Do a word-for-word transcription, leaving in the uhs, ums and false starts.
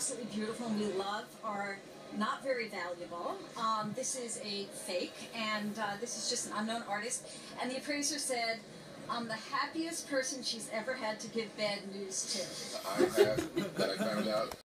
absolutely beautiful and we love are not very valuable. Um, this is a fake, and uh, this is just an unknown artist. And the appraiser said, I'm the happiest person she's ever had to give bad news to. I have, that I found out